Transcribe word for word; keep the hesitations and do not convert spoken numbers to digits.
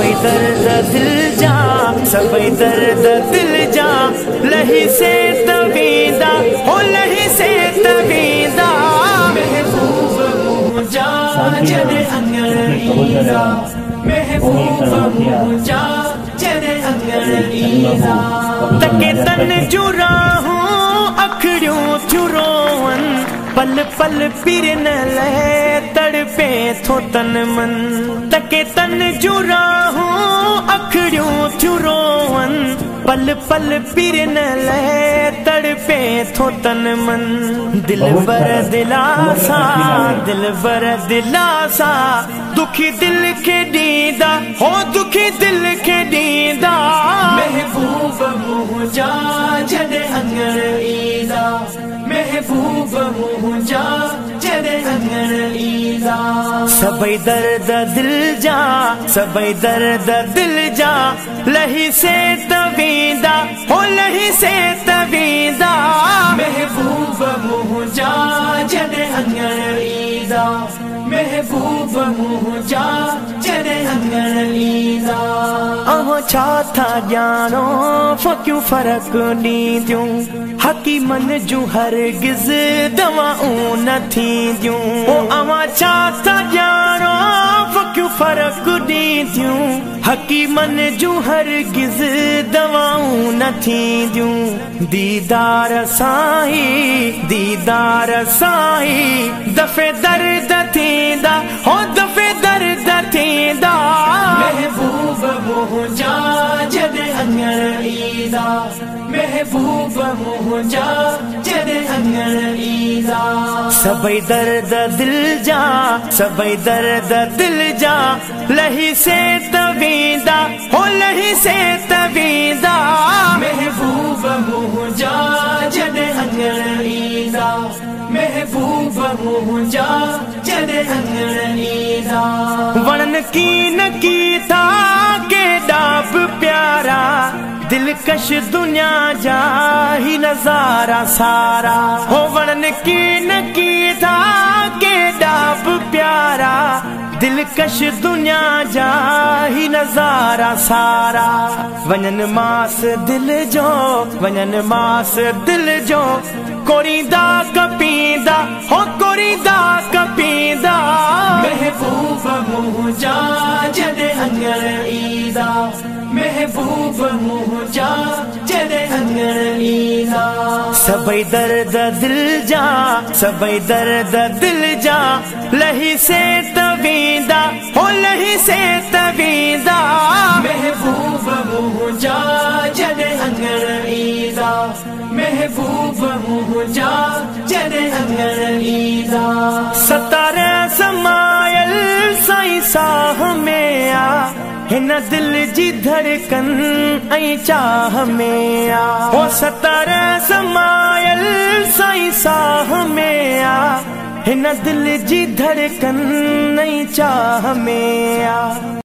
सबई दर्द दिल जा सबई दर्द दिल जा लही से तवीदा हो लही से तवीदा महबूब मुझा जने अंगड़ीजा महबूब मुझा जने अंगड़ीजा तके तन जुरा हूँ अखड़ियों चुरोवन पल पल पीर न ले तड़पे थो तन मन तके तन जुरा हूँ अखड़ियों चुरोवन पल पल पीर न ले तड़पे थो तन मन दिल बर दिलासा दिल बर दिलासा दुखी दिल के दीदा हो दुखी दिल के दीदा महबूब मुझा जने अंगड़ीदा महबूब मुझा जने अंगड़ीदा सबई दर्द दिल जा सबई दर्द दिल जा लही से तवीदा हो लही से तवीदा महबूब मुझा जने अंगड़ीदा महबूब मुझा जने अंगड़ीदा अहो छा था जानो फक्यूं फर्क ॾींदियूं हकी मन जूं हरगिज़ दवाऊं न थींदियूं ओ अवां छा था जानो फक्यूं फर्क ॾींदियूं हकी मन जूं हरगिज़ दवाऊं न थींदियूं दीदार साईं दीदार साईं दफ़े दर्द थींदा हो दफ़े दर्द थींदा महबूब मुझा जने अंगड़ीदा महबूब मुझा जने अंगड़ीदा सबई दर्द दिल जा सबई दर्द दिल जा लही से तवीदा हो लही से तवीदा महबूब मुझा जने अंगड़ीदा महबूब मुझा जने अंगड़ीदा वणन की न की था के डाब प्यारा दिलकश दुनिया जा ही नजारा सारा हो वणन की न की था के डाब प्यारा दिलकश दुनिया जा ही नजारा सारा वञन मास दिल जो वञन मास दिल जो कोरीदा कपीदा हो कोरीदा कपीदा महबूब मुझा जने अंगड़ीदा महबूब मुझा जने अंगड़ीदा सबई दर्द दिल जा सबई दर्द दिल जा लही से तवीदा हो लही से तवीदा महबूब मुझा जने अंगड़ीदा महबूब मुझा जने अंगड़ीदा सतार समायल साईं साह में आ हिन दिल जी धड़कन ऐं चाह में आ हो सतार समायल साईं साह में आ हिन दिल जी धड़कन ऐं चाह में आ।